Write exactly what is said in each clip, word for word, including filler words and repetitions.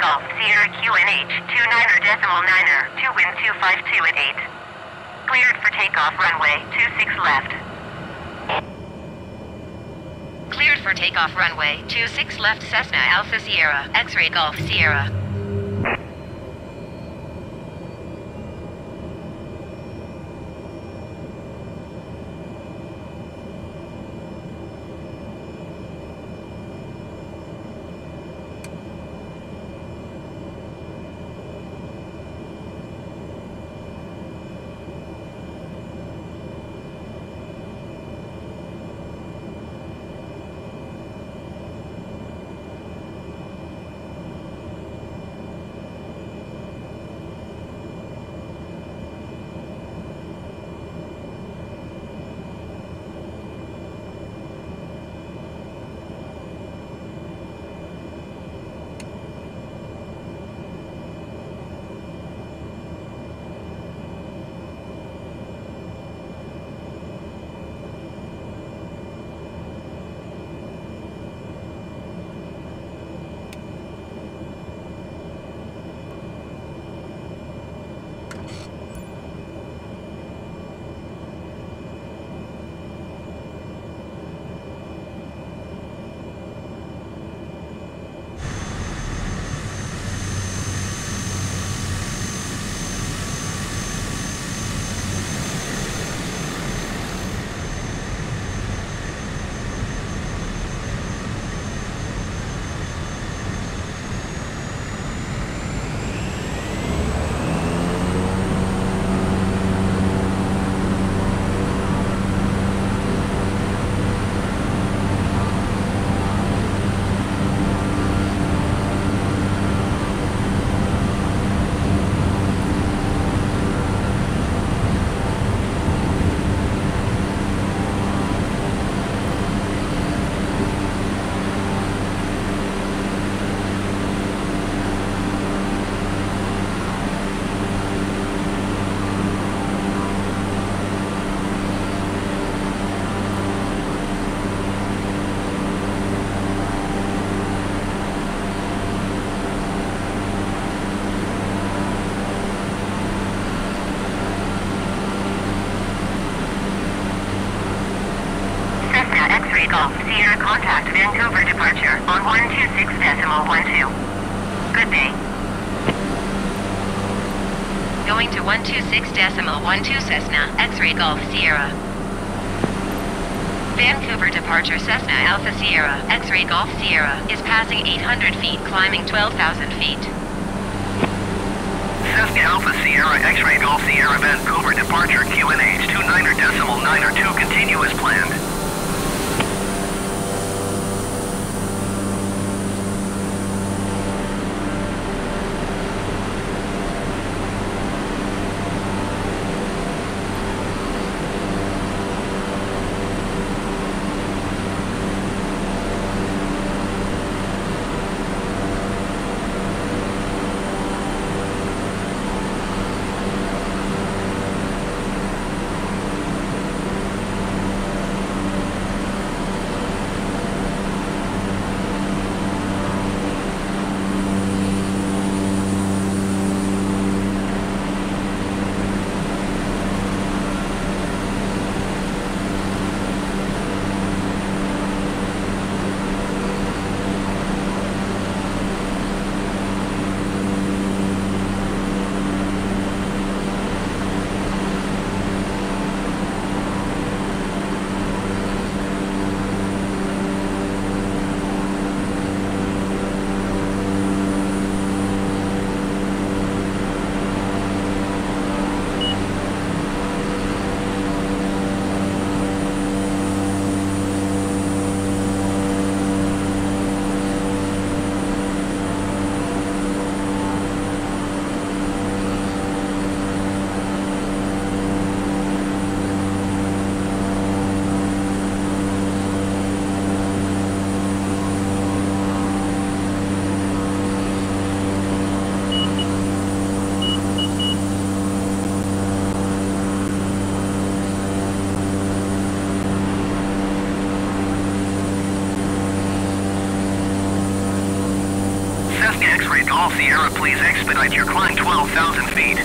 Golf Sierra Q N H two niner decimal niner to wind two five two at eight. Cleared for takeoff runway two six left. Cleared for takeoff runway two six left Cessna Alpha Sierra, X-ray Golf Sierra. Golf Sierra contact Vancouver departure on one two six decimal one two. Good day. Going to one two six decimal one two Cessna, X-ray Golf Sierra. Vancouver departure Cessna Alpha Sierra, X-ray Golf Sierra, is passing eight hundred feet, climbing twelve thousand feet. Cessna Alpha Sierra, X-ray Golf Sierra, Vancouver departure Q N H two niner decimal niner two, continue as planned. Golf Sierra, please expedite your climb twelve thousand feet.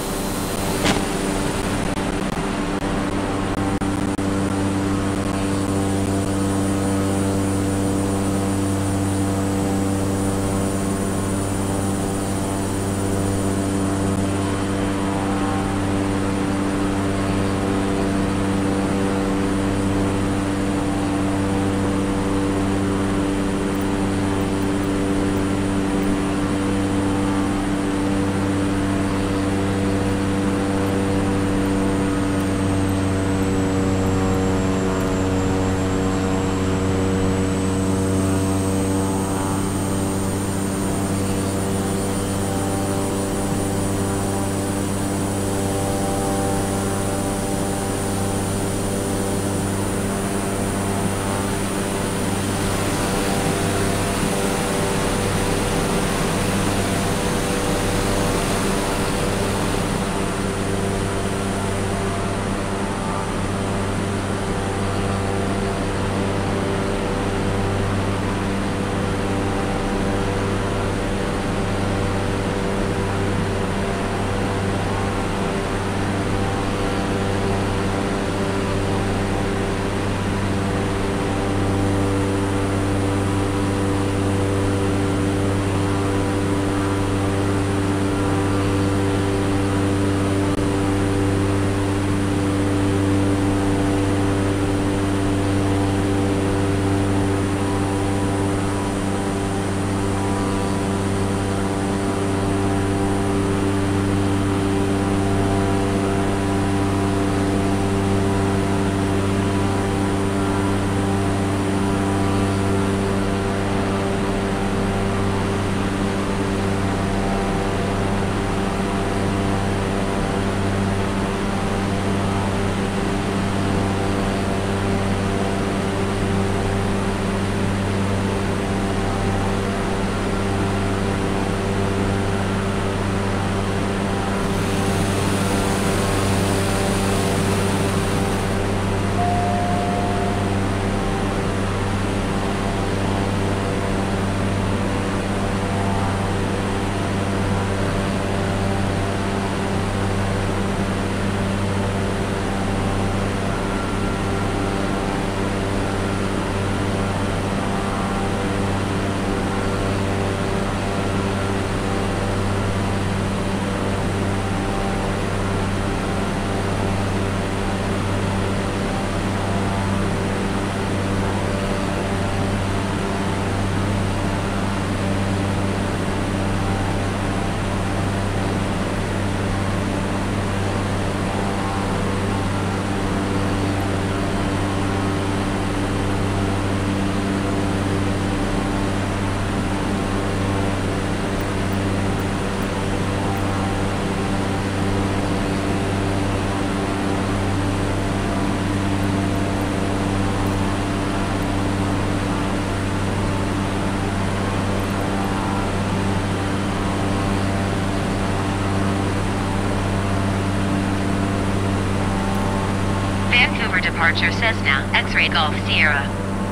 Vancouver departure Cessna, X-ray Golf Sierra.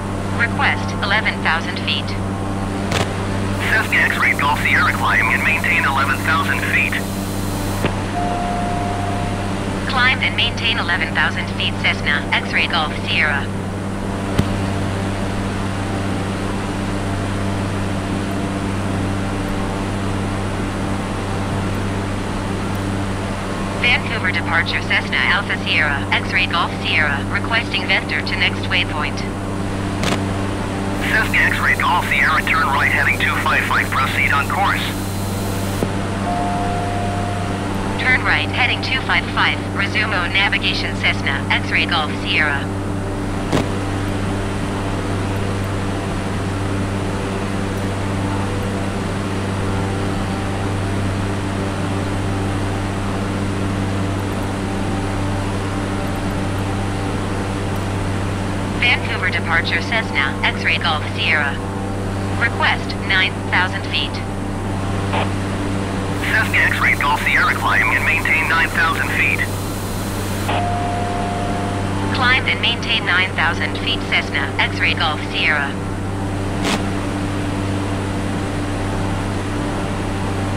Request eleven thousand feet. Cessna X-ray Golf Sierra, climb and maintain eleven thousand feet. Climb and maintain eleven thousand feet Cessna, X-ray Golf Sierra. Vancouver departure Cessna Alpha Sierra, X-ray Golf Sierra, requesting vector to next waypoint. Cessna X-ray Golf Sierra, turn right heading two five five, proceed on course. Turn right heading two five five, resume on navigation Cessna, X-ray Golf Sierra. Vancouver departure Cessna, X-ray Golf Sierra. Request nine thousand feet. Cessna X-ray Golf Sierra, climb and maintain nine thousand feet. Climb and maintain nine thousand feet Cessna, X-ray Golf Sierra.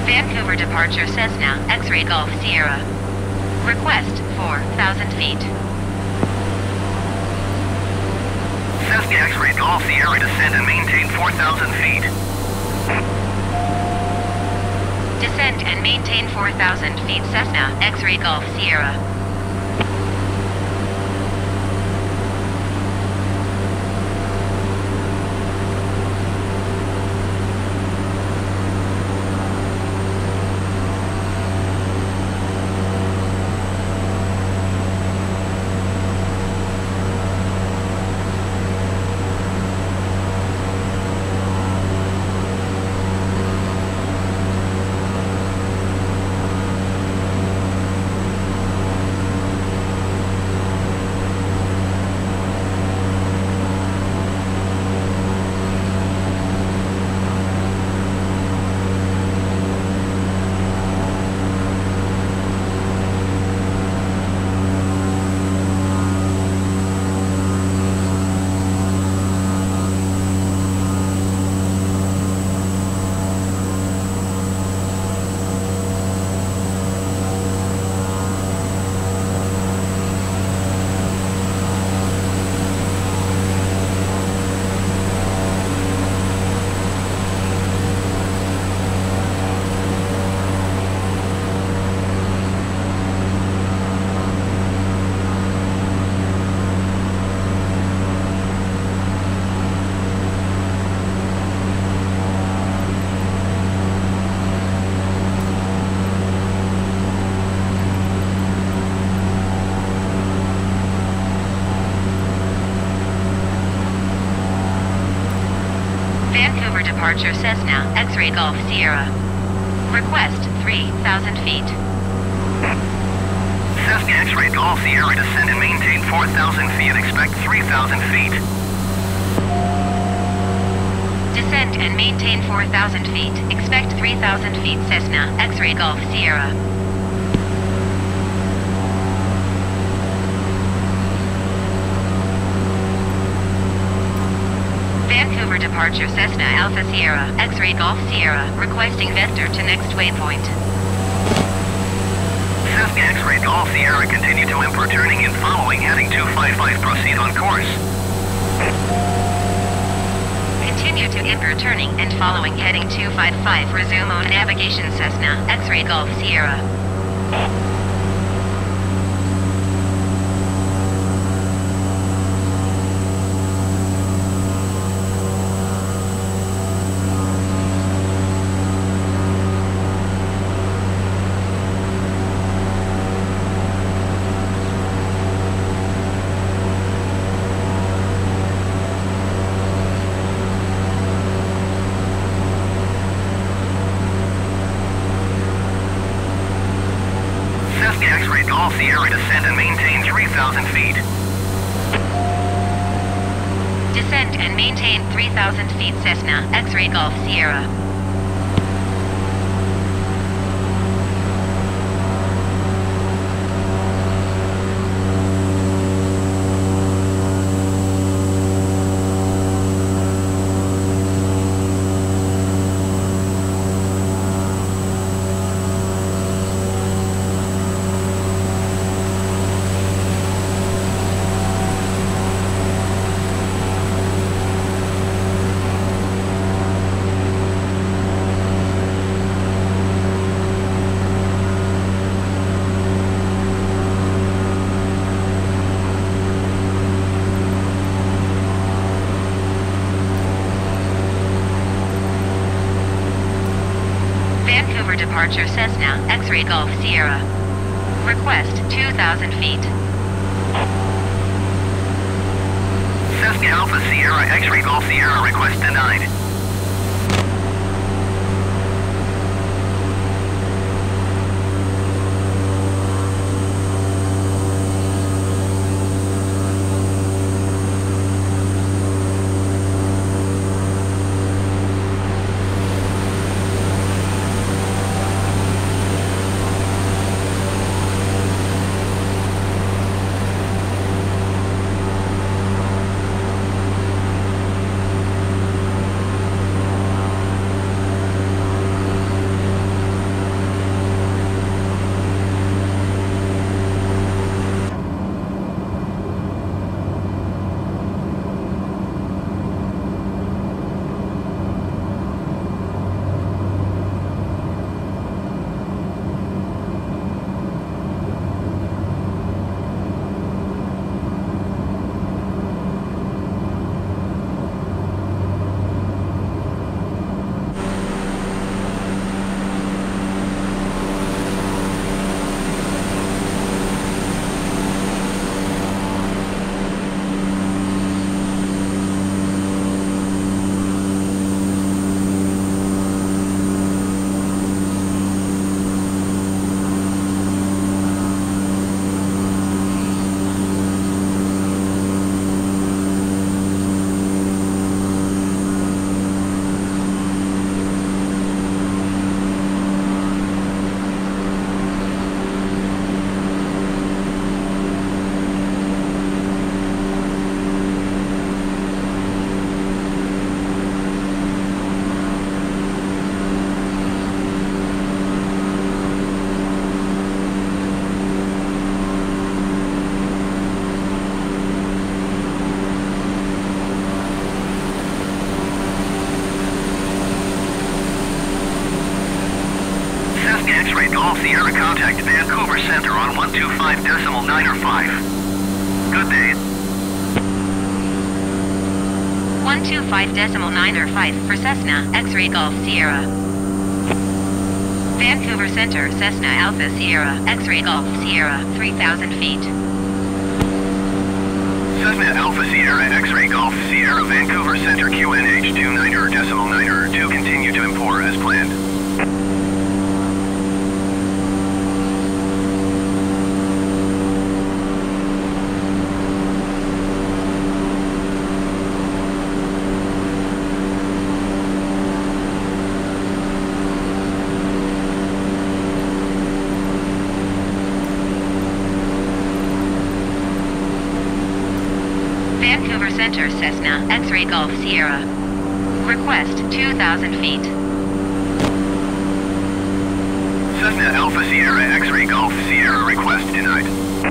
Vancouver departure Cessna, X-ray Golf Sierra. Request four thousand feet. Cessna X-ray Golf Sierra, descend and maintain four thousand feet. Descend and maintain four thousand feet Cessna, X-ray Golf Sierra. Vancouver departure Cessna, X-ray Golf Sierra. Request three thousand feet. Cessna X-ray Golf Sierra, descend and maintain four thousand feet. Expect three thousand feet. Descend and maintain four thousand feet. Expect three thousand feet Cessna, X-ray Golf Sierra. Vancouver departure Cessna Alpha Sierra, X-ray Golf Sierra, requesting vector to next waypoint. Cessna X-ray Golf Sierra, continue to import turning and following heading two five five, proceed on course. Continue to import turning and following heading two five five, resume on navigation Cessna, X-ray Golf Sierra. Golf Sierra, descend and maintain three thousand feet. Descend and maintain three thousand feet Cessna, X-ray Golf Sierra. Vancouver departure Cessna, X-ray Golf Sierra. Request two thousand feet. Cessna Alpha Sierra, X-ray Golf Sierra, request denied. X-ray Golf Sierra, contact Vancouver Center on one two five decimal nine or five. Good day. one two five decimal nine or five for Cessna, X-ray Golf Sierra. Vancouver Center, Cessna Alpha Sierra, X-ray Golf Sierra, three thousand feet. Cessna Alpha Sierra, X-ray Golf Sierra, Vancouver Center, Q N H two nine or decimal nine or two, continue to import as planned. Vancouver Center, Cessna, X-ray Golf Sierra. Request two thousand feet. Cessna Alpha Sierra, X-ray Golf Sierra, request denied.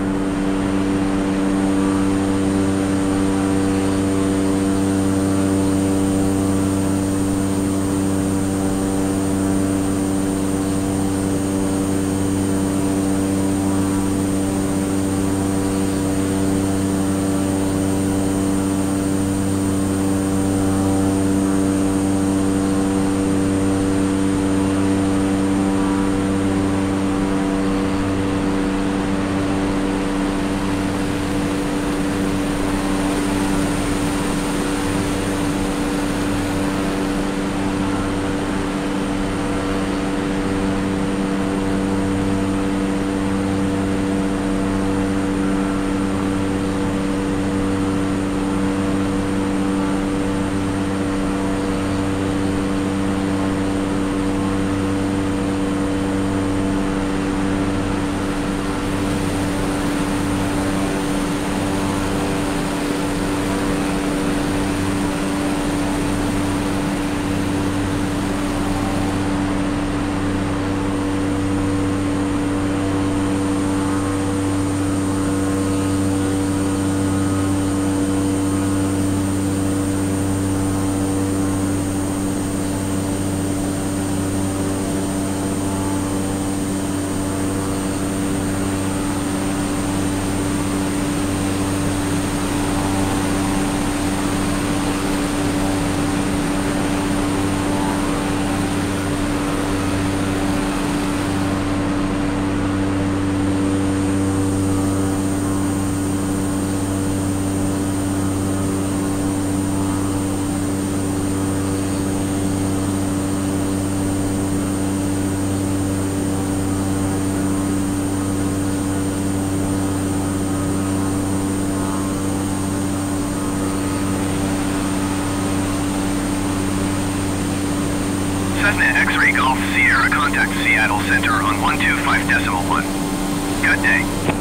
Cessna X-ray Golf Sierra, contact Seattle Center on one two five decimal one. Good day.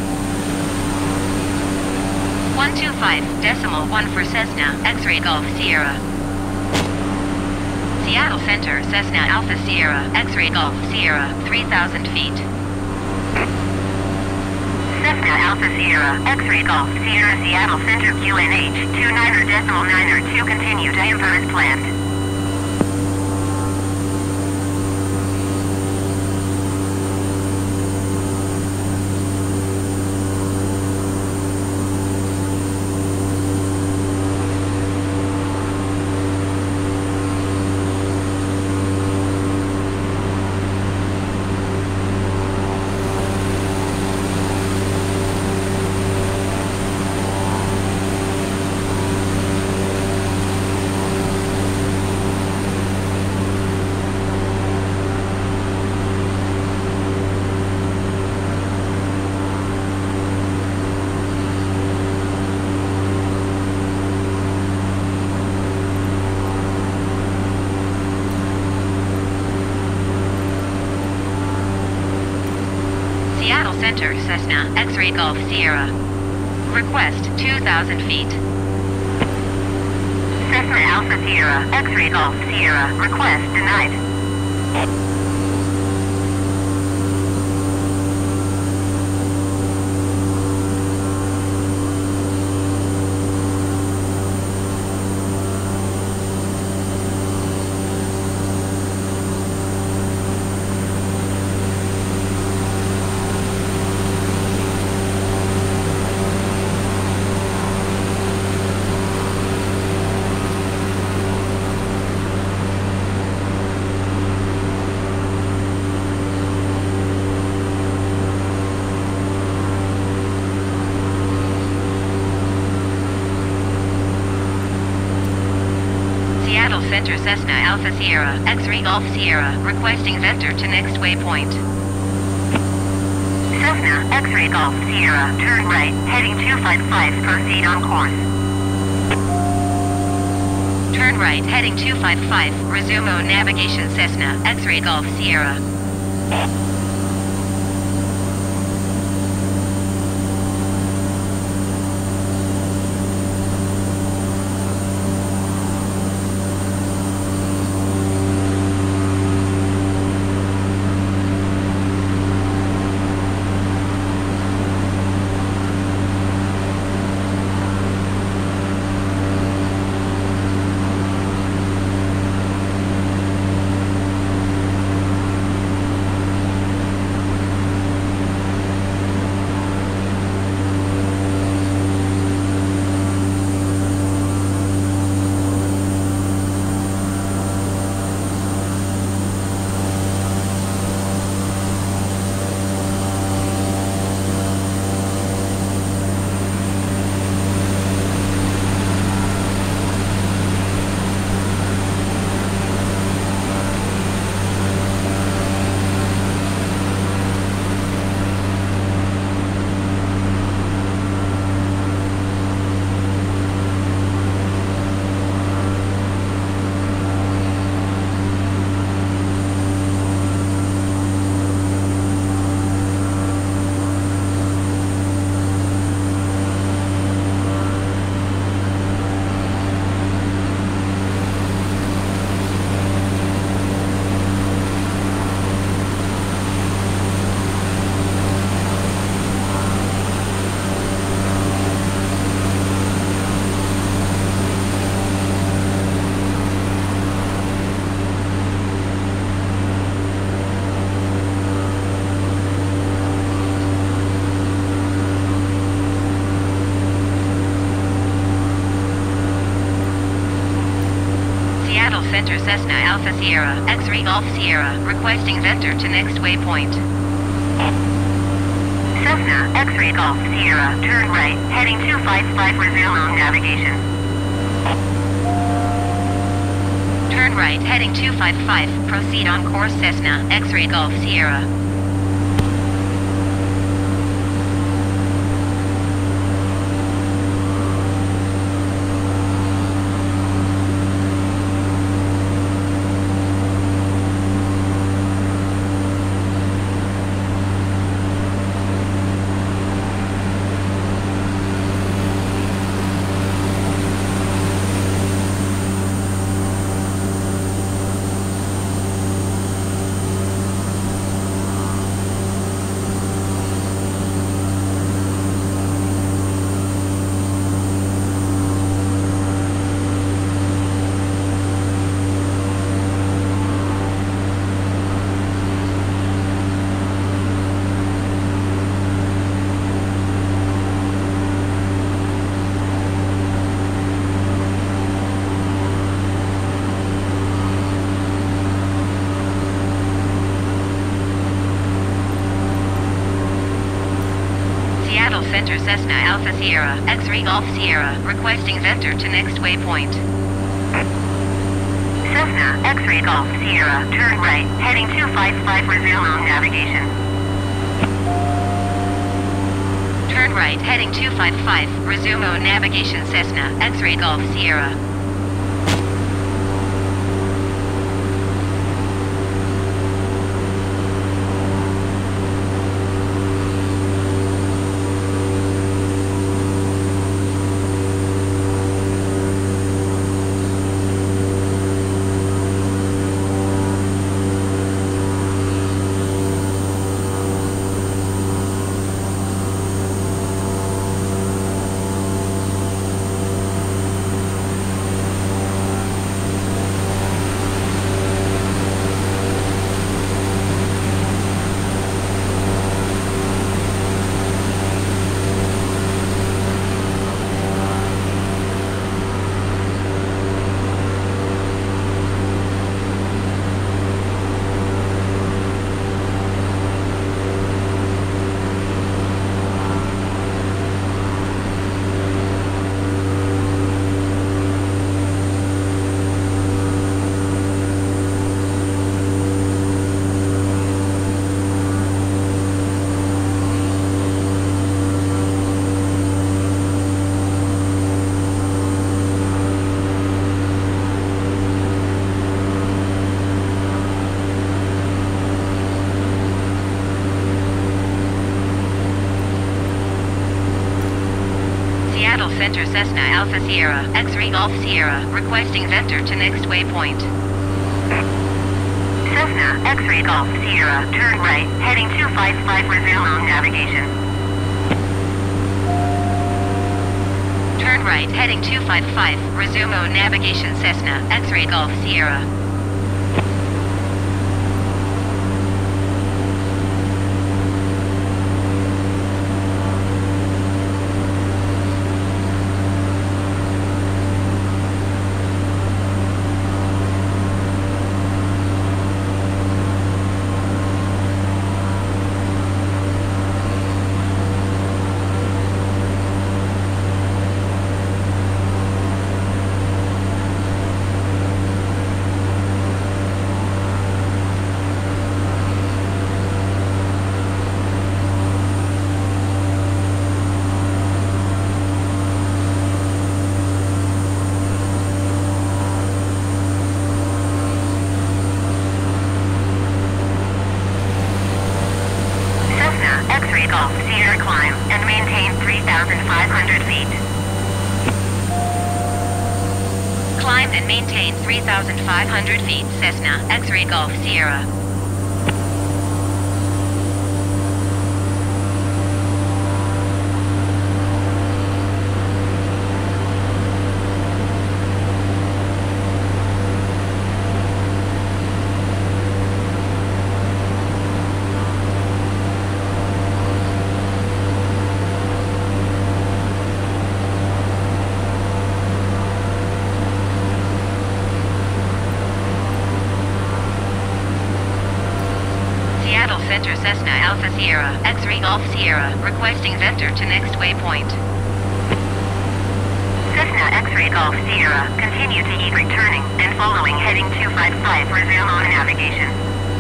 one two five decimal one for Cessna, X-ray Golf Sierra. Seattle Center, Cessna Alpha Sierra, X-ray Golf Sierra, three thousand feet. Cessna Alpha Sierra, X-ray Golf Sierra, Seattle Center, Q N H two nine or decimal nine or two, continue to import as planned. Seattle Center, Cessna, X-ray Golf Sierra. Request two thousand feet. Cessna Alpha Sierra, X-ray Golf Sierra, request denied. Center Cessna Alpha Sierra, X-Ray Golf Sierra, requesting vector to next waypoint. Cessna, X-Ray Golf Sierra, turn right, heading two five five, proceed on course. Turn right, heading two five five, resume on navigation Cessna, X-Ray Golf Sierra. Center Cessna Alpha Sierra, X-Ray Golf Sierra, requesting vector to next waypoint. Cessna, X-Ray Golf Sierra, turn right, heading two five five, resume on navigation. Turn right, heading two five five, proceed on course Cessna, X-Ray Golf Sierra. Center Cessna Alpha Sierra, X-Ray Golf Sierra, requesting vector to next waypoint. Cessna, X-Ray Golf Sierra, turn right, heading two five five, resume on navigation. Turn right, heading two five five, resume on navigation Cessna, X-Ray Golf Sierra. Center Cessna Alpha Sierra, X-Ray Golf Sierra, requesting vector to next waypoint. Cessna X-Ray Golf Sierra, turn right, heading two five five, resume on navigation. Turn right, heading two five five, resume on navigation Cessna X-Ray Golf Sierra. Golf Sierra climb and maintain three thousand five hundred feet. Climb and maintain three thousand five hundred feet, Cessna X-Ray Golf Sierra. Center Cessna Alpha Sierra, X-Ray Golf Sierra, requesting vector to next waypoint. Cessna X-Ray Golf Sierra, continue to E returning and following heading two five five, resume on navigation.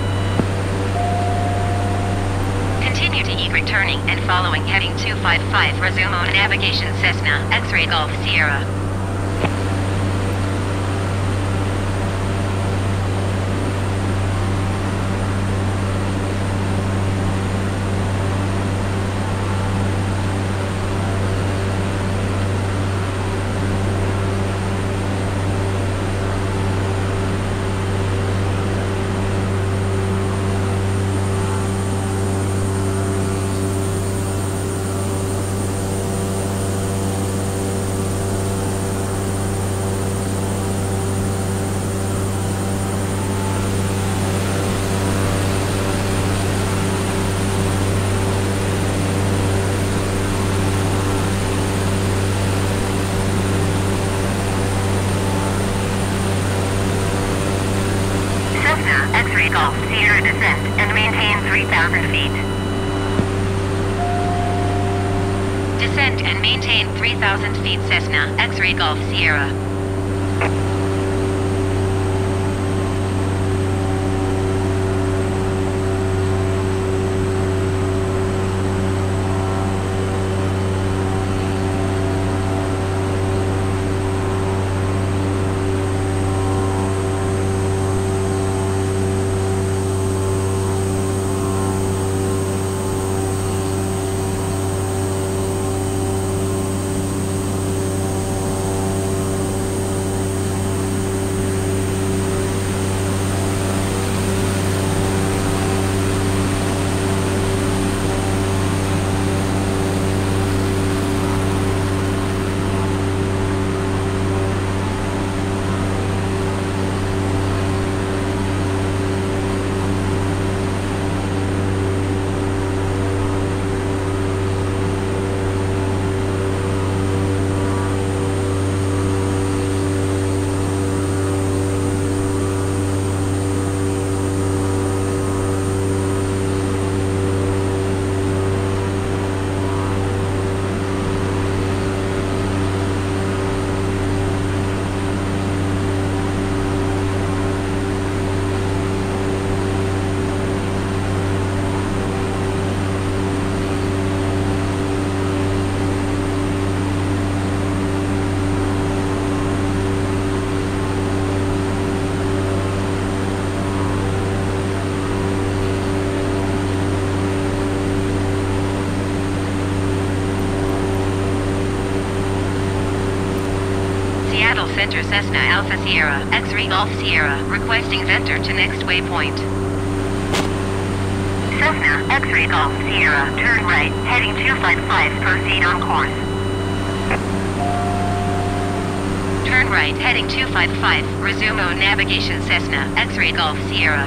Continue to E returning and following heading two five five, resume on navigation Cessna X-Ray Golf Sierra. X-Ray Golf Sierra descent and maintain three thousand feet. Descend and maintain three thousand feet, Cessna X-Ray Golf Sierra. Cessna Alpha Sierra, X-Ray Golf Sierra, requesting vector to next waypoint. Cessna X-Ray Golf Sierra, turn right, heading two five five, proceed on course. Turn right, heading two five five, resume on navigation Cessna X-Ray Golf Sierra.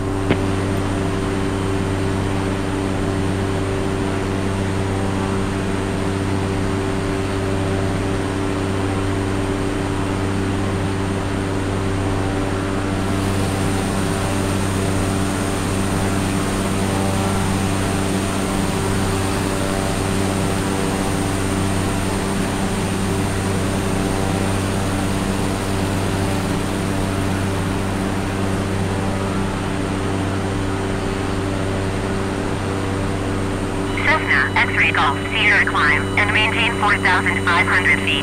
X-Ray Golf Sierra, climb and maintain four thousand five hundred feet.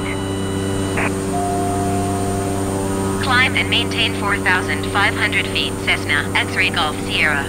Climb and maintain four thousand five hundred feet, Cessna X-Ray Golf Sierra.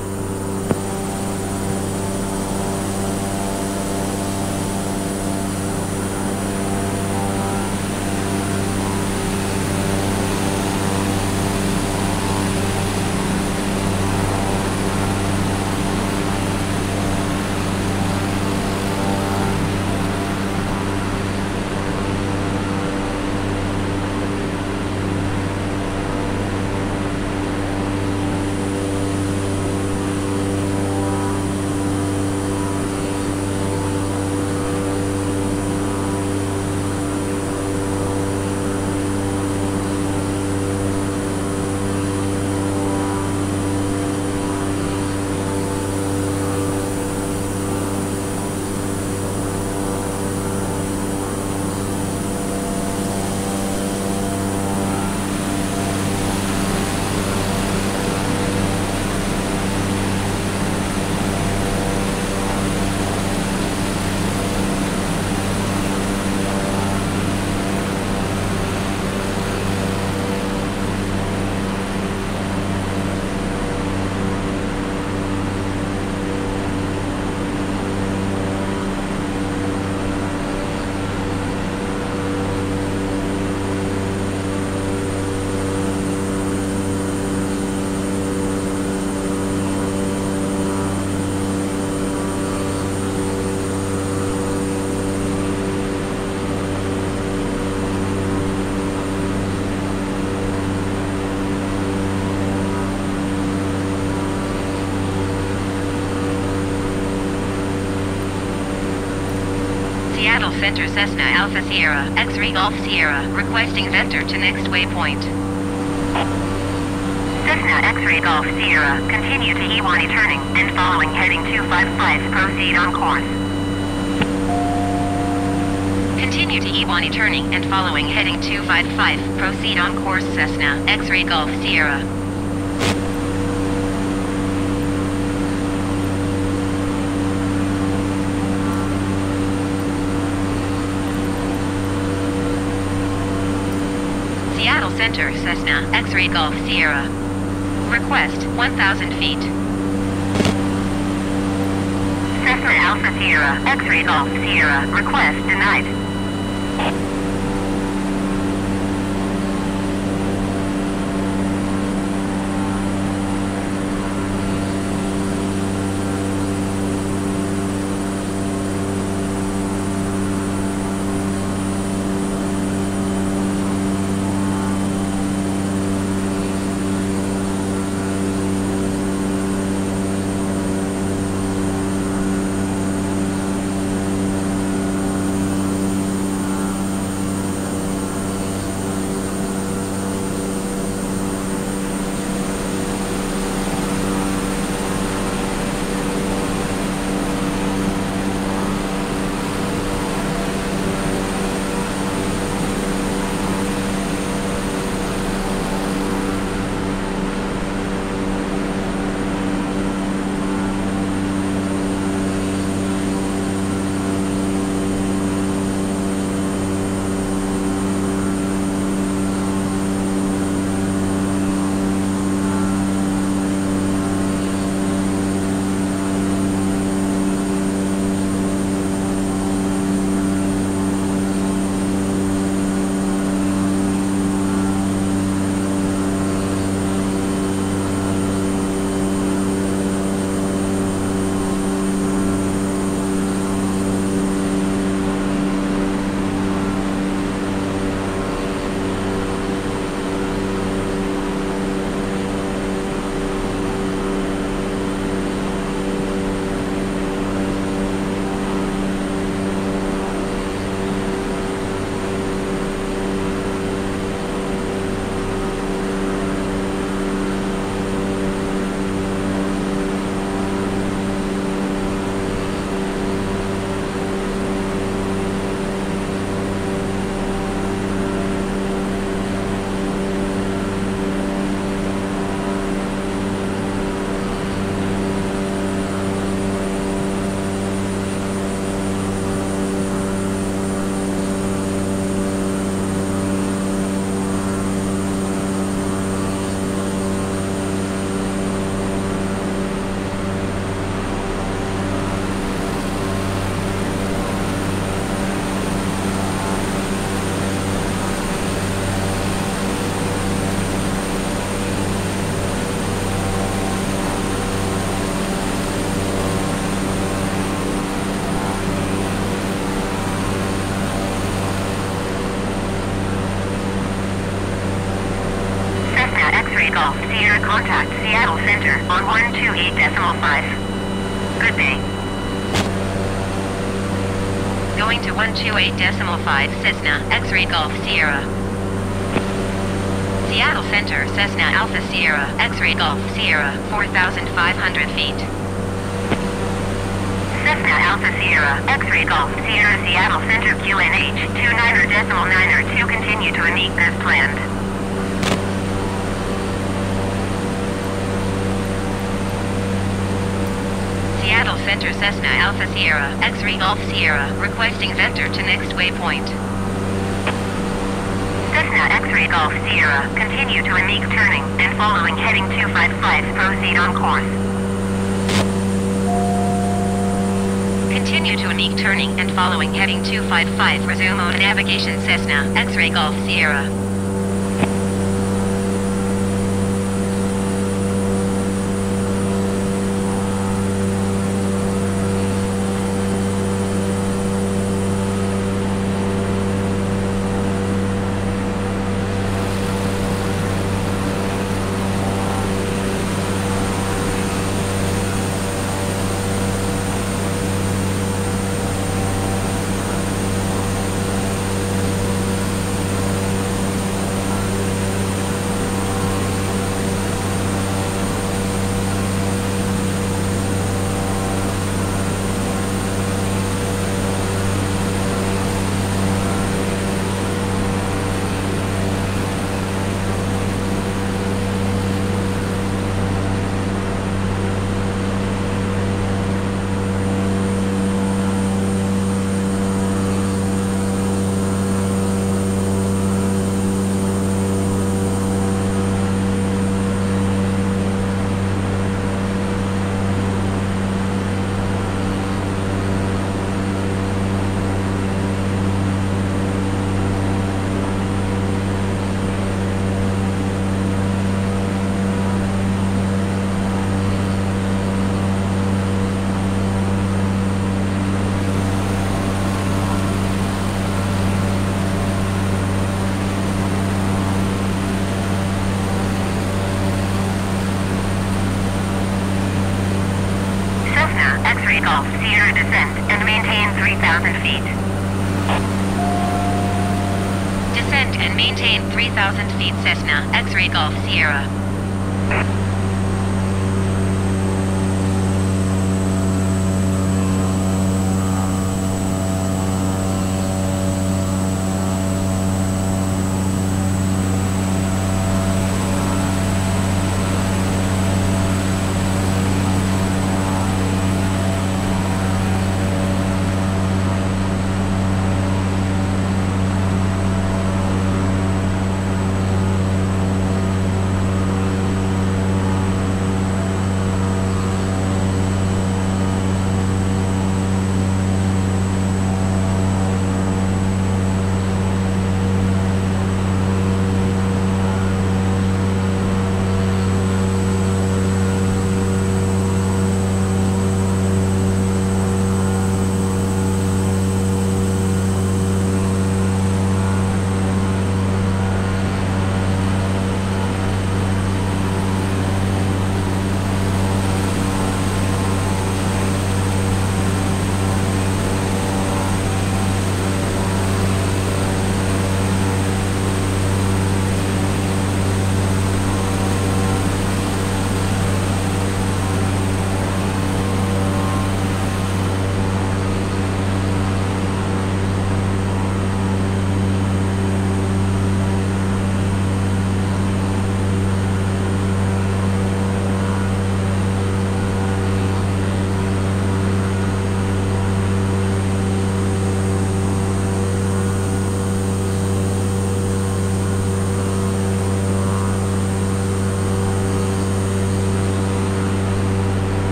Seattle Center Cessna Alpha Sierra, X-Ray Golf Sierra, requesting vector to next waypoint. Cessna X-Ray Golf Sierra, continue to E one turning and following heading two five five, proceed on course. Continue to E one turning and following heading two five five, proceed on course Cessna X-Ray Golf Sierra. Seattle Center Cessna X-Ray Golf Sierra. Request one thousand feet. Cessna Alpha Sierra X-Ray Golf Sierra. Request denied. contact Seattle Center on one two eight point five. Good day. Going to one two eight point five Cessna X-Ray Golf Sierra. Seattle Center Cessna Alpha Sierra X-Ray Golf Sierra, four thousand five hundred feet. Cessna Alpha Sierra X-Ray Golf Sierra Seattle Center Q N H two niner decimal niner two continue to Unique as planned. Seattle Center Cessna Alpha Sierra X-Ray Golf Sierra requesting vector to next waypoint. Cessna X-Ray Golf Sierra continue to Unique turning and following heading two five five proceed on course. Continue to Unique turning and following heading two five five resume on navigation Cessna X-Ray Golf Sierra. Golf Sierra descent and maintain three thousand feet. Descend and maintain three thousand feet Cessna X-Ray Golf Sierra.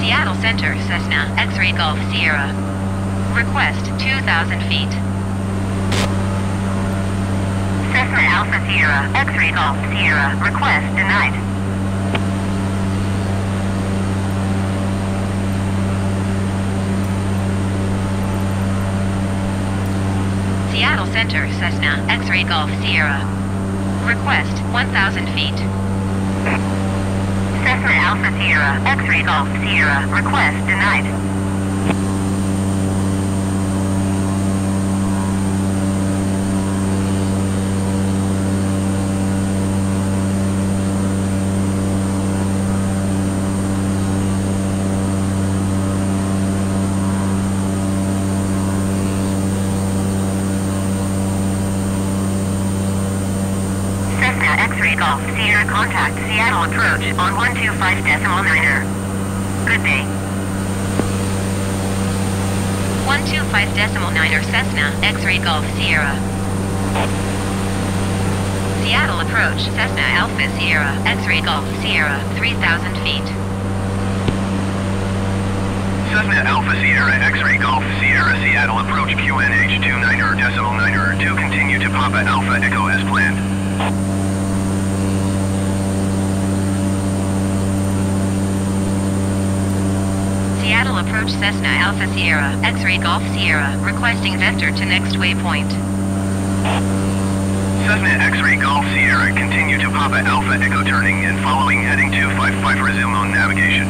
Seattle Center, Cessna, X-Ray Golf Sierra. Request two thousand feet. Cessna Alpha Sierra, X-Ray Golf Sierra, request denied. Seattle Center, Cessna, X-Ray Golf Sierra. Request one thousand feet. Cessna Alpha Sierra, X-Ray Golf Sierra, request denied. Golf Sierra, contact Seattle approach on one two five decimal niner. Good day. one two five decimal niner Cessna, X-Ray Golf Sierra. Seattle approach Cessna Alpha Sierra, X-Ray Golf Sierra, three thousand feet. Cessna Alpha Sierra, X-Ray Golf Sierra, Seattle approach Q N H two niner decimal niner to continue to Papa Alpha Echo as planned. Seattle approach Cessna Alpha Sierra, X-Ray Golf Sierra, requesting vector to next waypoint. Cessna X-Ray Golf Sierra, continue to Papa Alpha Echo turning and following heading two five five, resume on navigation.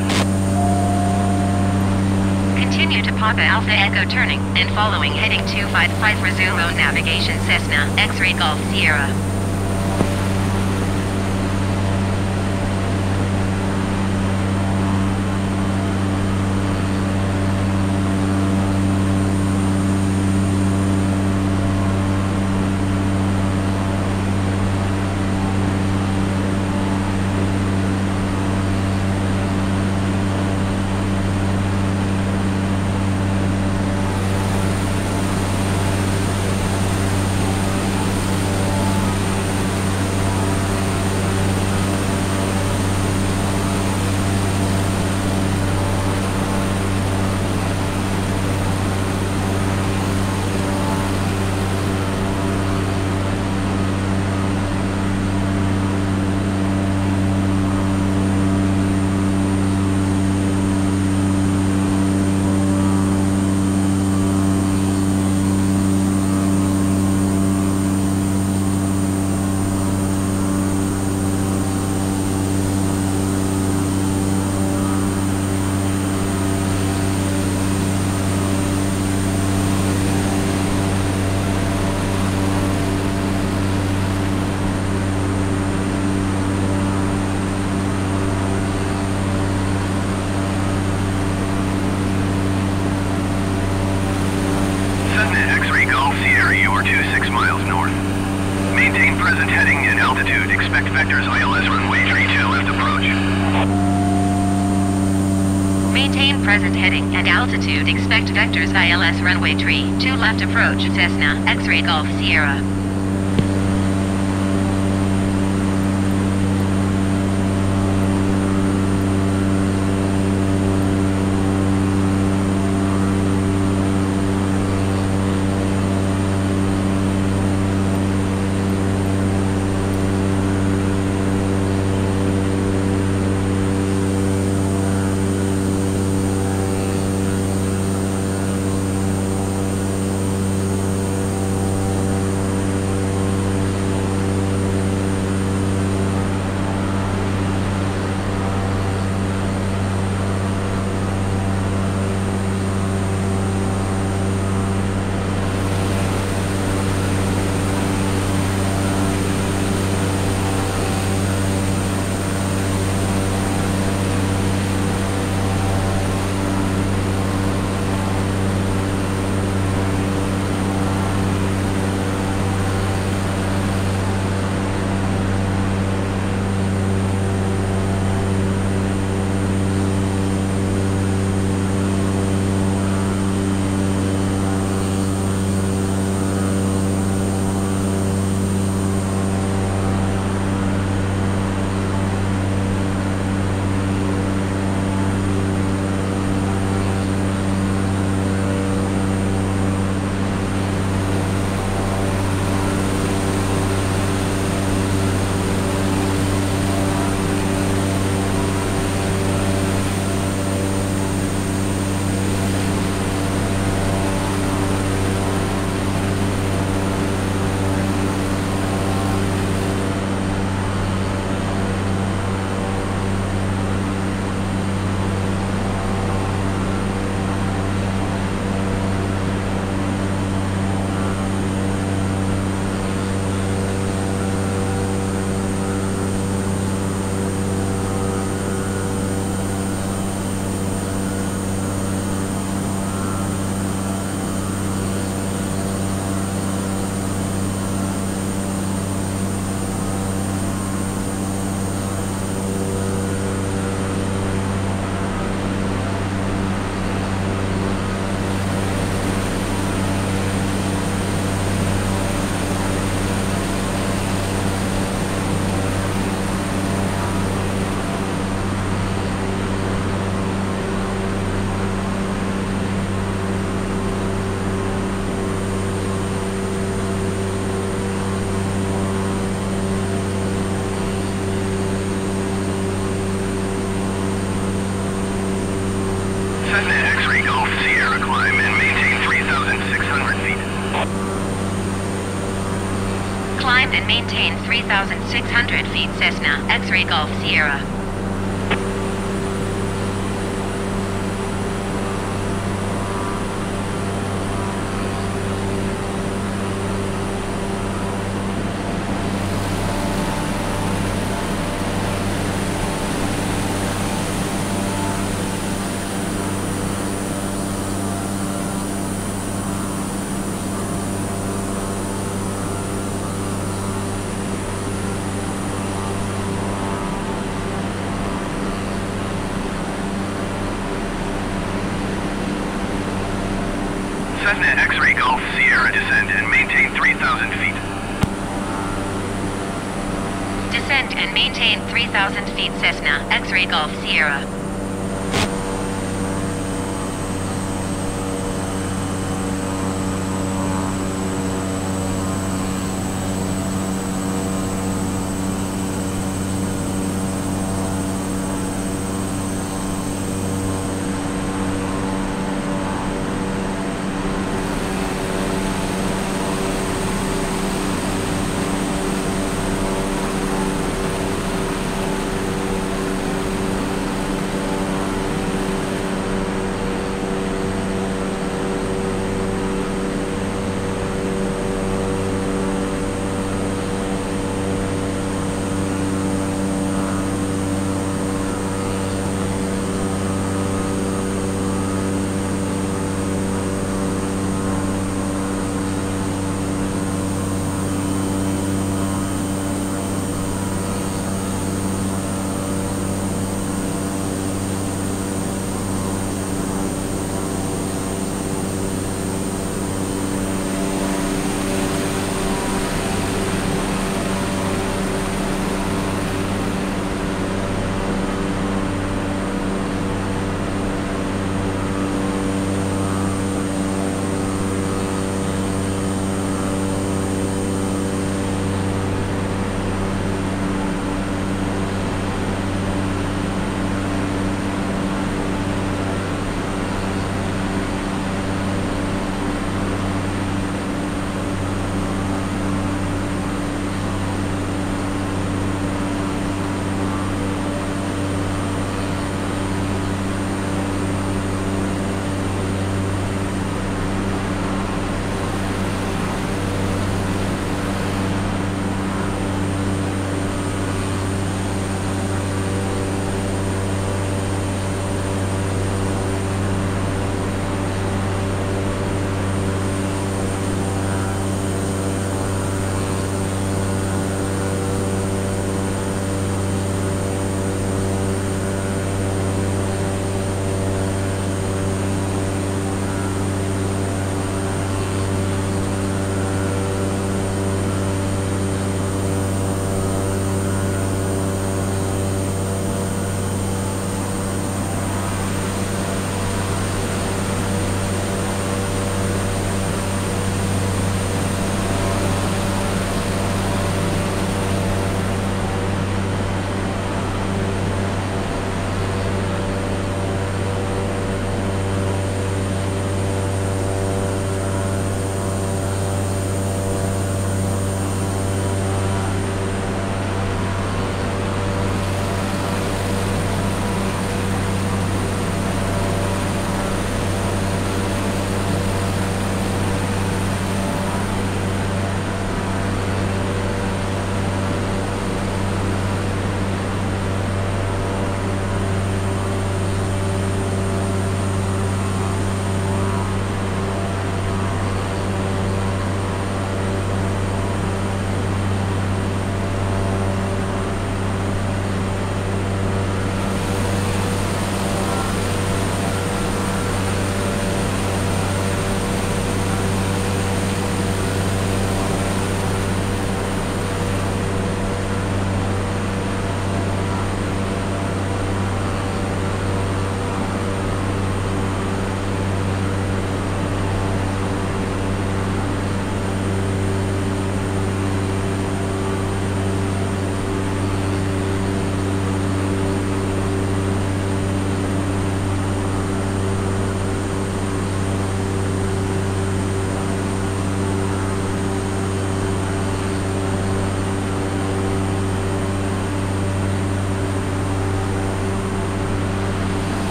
Continue to Papa Alpha Echo turning and following heading two five five, resume on navigation Cessna, X-Ray Golf Sierra. Present heading and altitude, expect vectors I L S runway tree, two left approach Cessna, X-Ray Golf Sierra. Cessna X-Ray Golf Sierra climb and maintain three thousand six hundred feet. Climb and maintain three thousand six hundred feet Cessna X-Ray Golf Sierra. Cessna X-Ray Golf Sierra descend and maintain three thousand feet. Descend and maintain three thousand feet Cessna X-Ray Golf Sierra.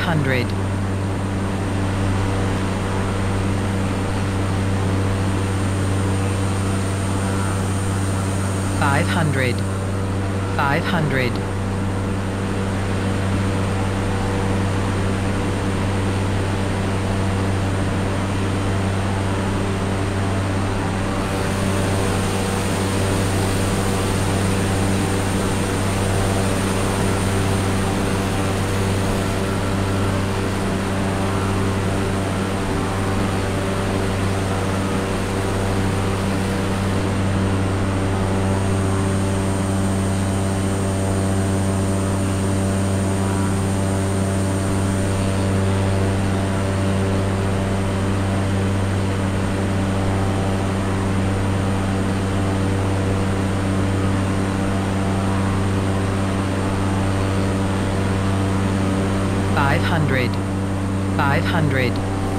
hundred. Five hundred. Five hundred. Five hundred. Five hundred.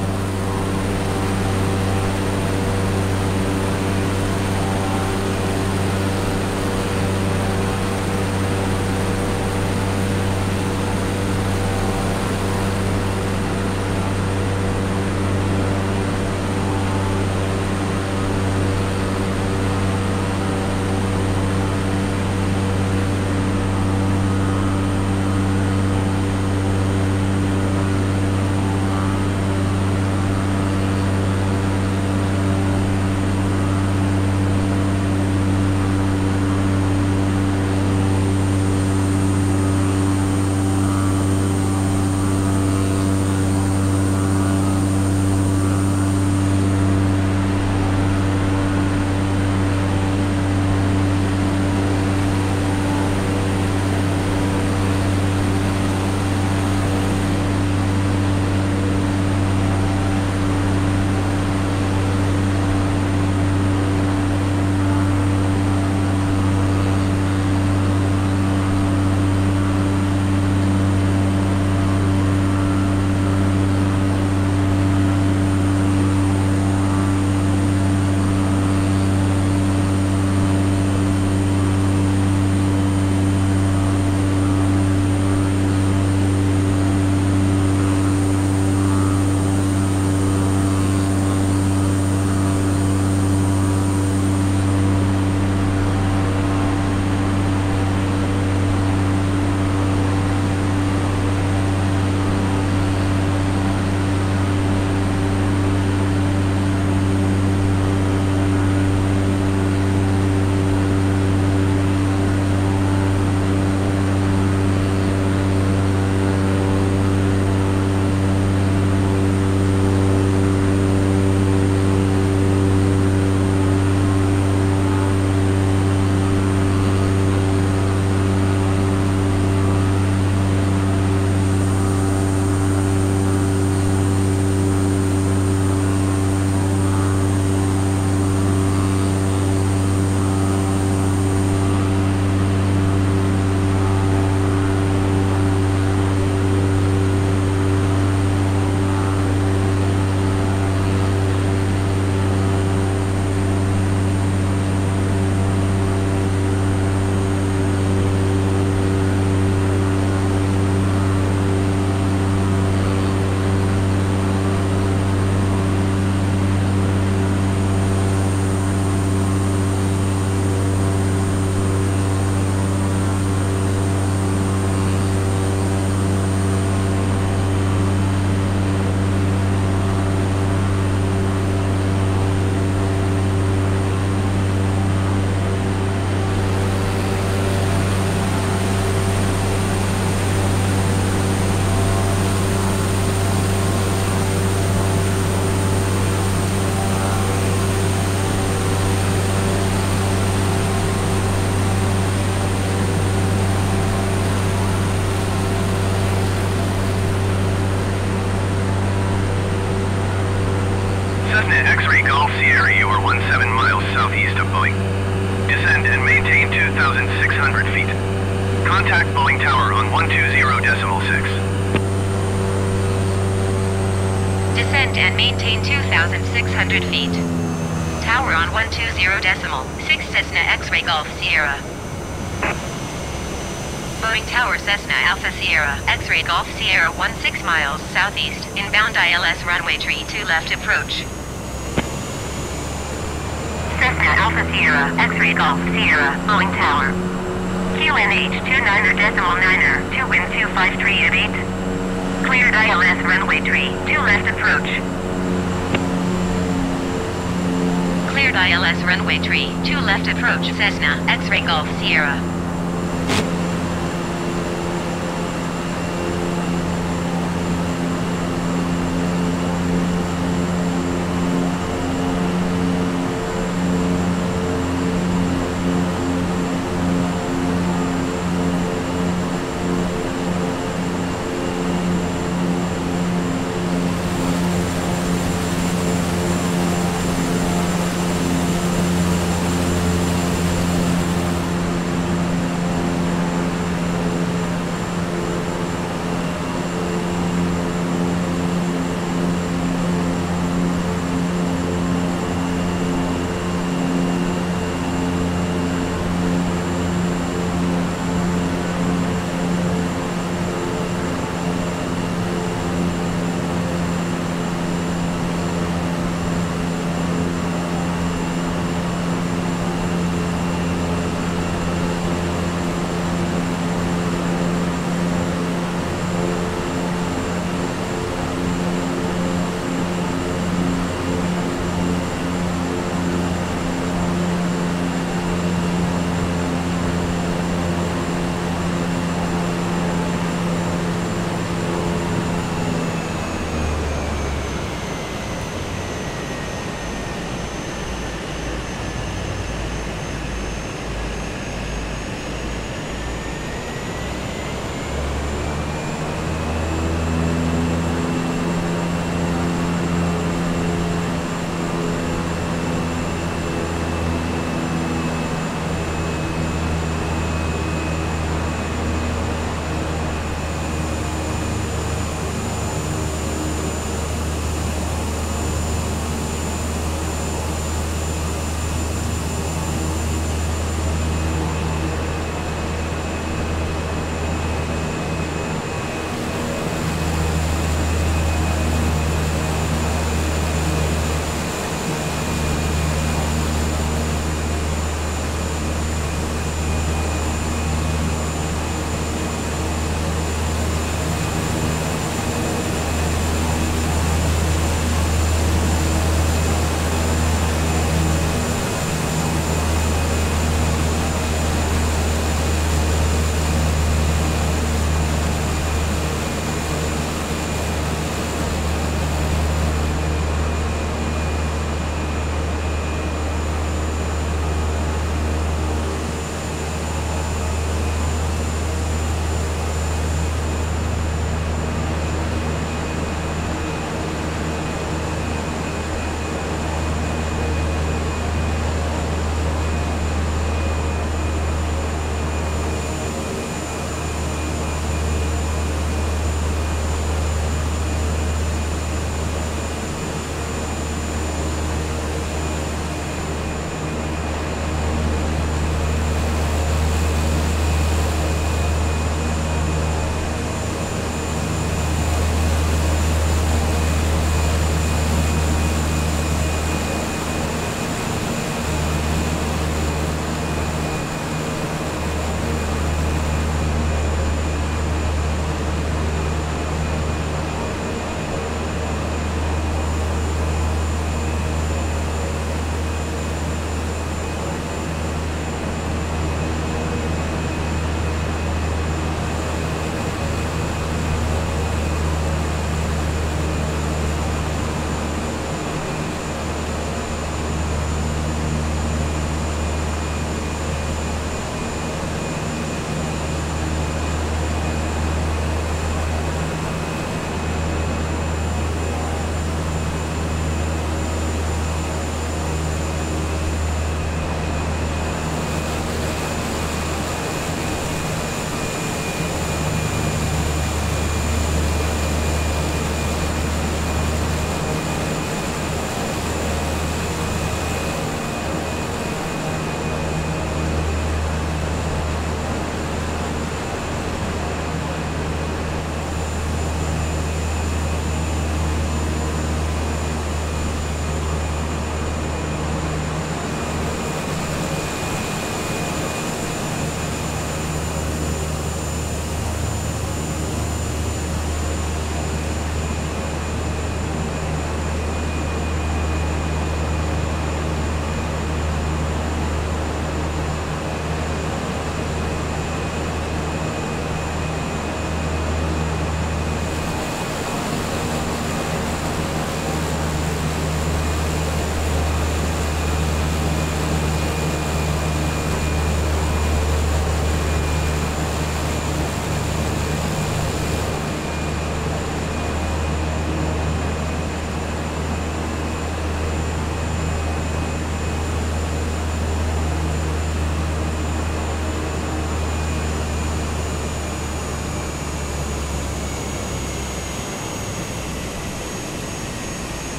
Contact Boeing Tower on one two zero decimal six. Descend and maintain two thousand six hundred feet. Tower on one two zero decimal six Cessna X-ray Golf Sierra. Boeing Tower Cessna Alpha Sierra, X-ray Golf Sierra one six miles southeast, inbound I L S runway tree two left approach. Cessna Alpha Sierra, X-ray Golf Sierra, Boeing Tower. Q N H two niner decimal niner, two wind two five three at eight. Cleared I L S runway tree, two left approach. Cleared I L S runway tree, two left approach Cessna, X-ray Golf Sierra.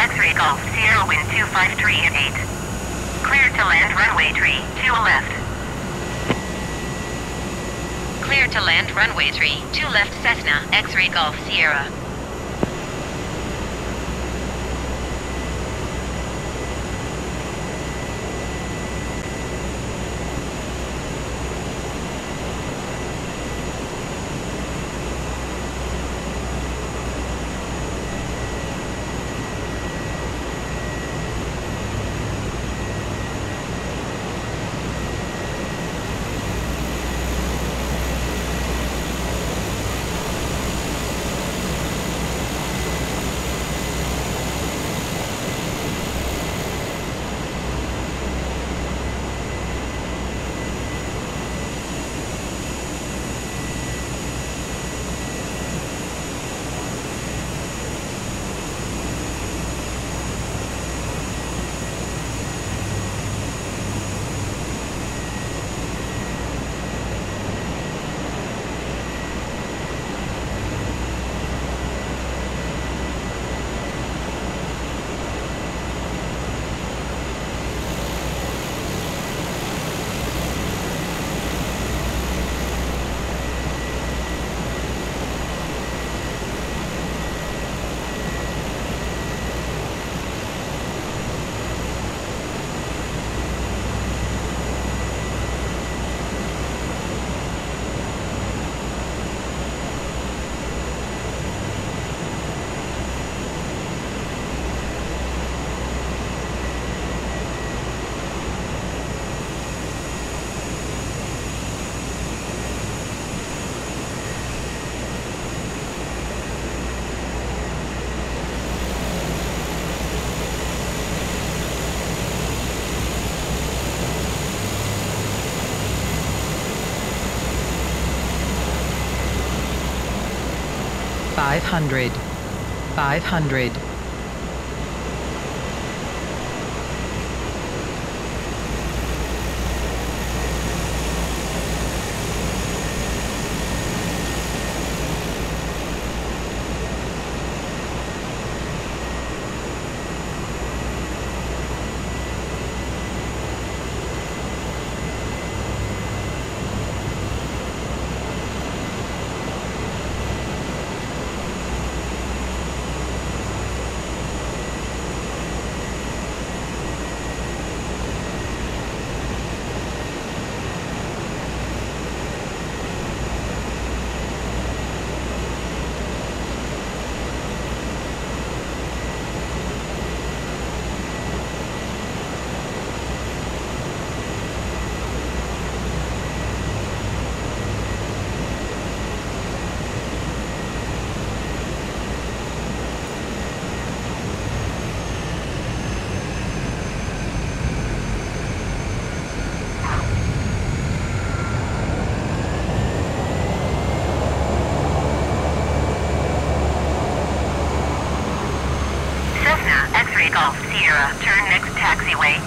X-ray Golf Sierra wind two five three at eight. Cleared to land runway three, two left. Cleared to land runway three, two left Cessna, X-ray Golf Sierra. Five hundred. Five hundred. Golf Sierra, turn next taxiway.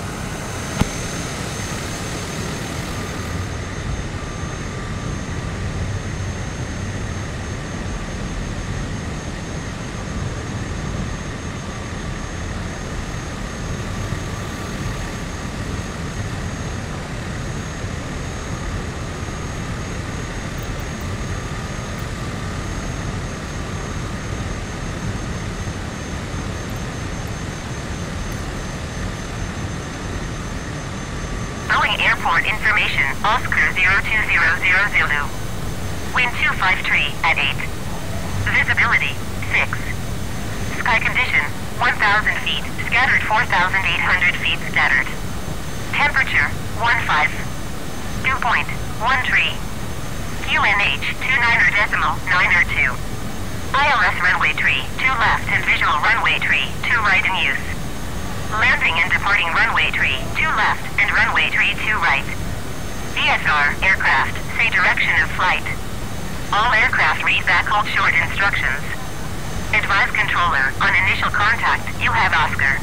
Airport information, Oscar zero two zero zero Zulu. Wind two five three at eight. Visibility, six. Sky condition, one thousand feet, scattered four thousand eight hundred feet scattered. Temperature, fifteen. Dew point, thirteen. Q N H twenty-nine decimal nine two. I L S runway three, two left and visual runway three, two right in use. Landing and departing runway three, two left, and runway three, two right. V S R, aircraft, say direction of flight. All aircraft read back hold short instructions. Advise controller, on initial contact, you have Oscar.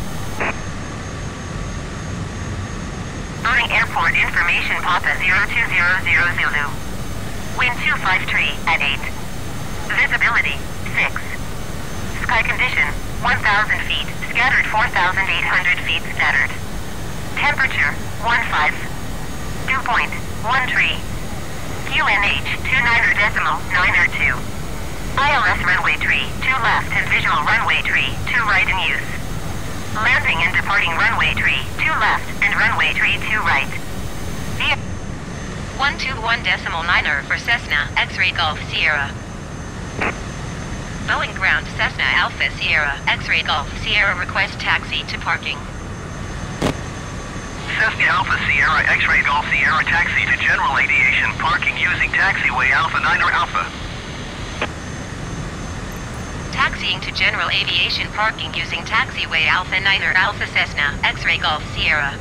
Boarding airport information Papa zero two zero zero Zulu. Wind two five three at eight. Visibility, six. Sky condition, one thousand feet, four thousand eight hundred feet standard. Temperature, one five. Dew point, one three. Q N H, two nine decimal nine two. I L S runway tree, two left and visual runway tree, two right in use. Landing and departing runway tree, two left and runway tree, two right. one two one decimal niner for Cessna, X-ray Golf Sierra. Boeing ground Cessna Alpha Sierra, X-ray Golf Sierra request taxi to parking. Cessna Alpha Sierra, X-ray Golf Sierra taxi to general aviation parking using taxiway Alpha niner Alpha. Taxiing to general aviation parking using taxiway Alpha niner Alpha Cessna, X-ray Golf Sierra.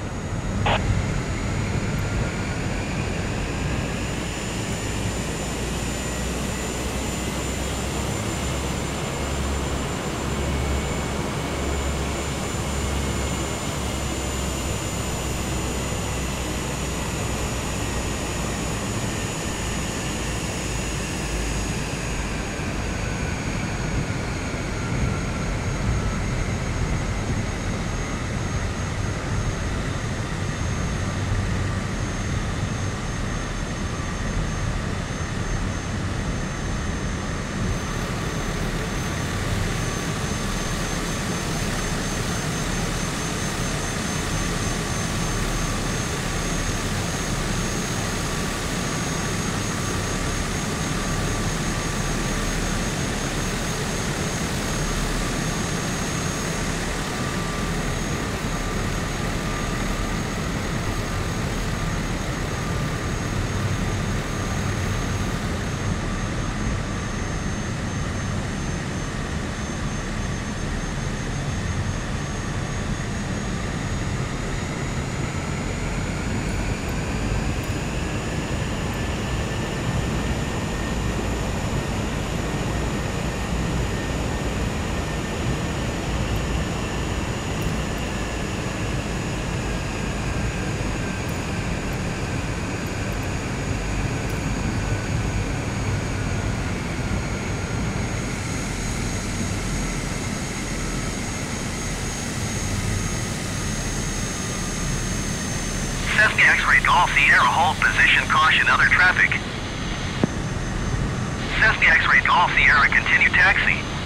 Cessna X-ray Golf Sierra, hold position, caution, other traffic. Cessna X-ray Golf Sierra, continue taxi.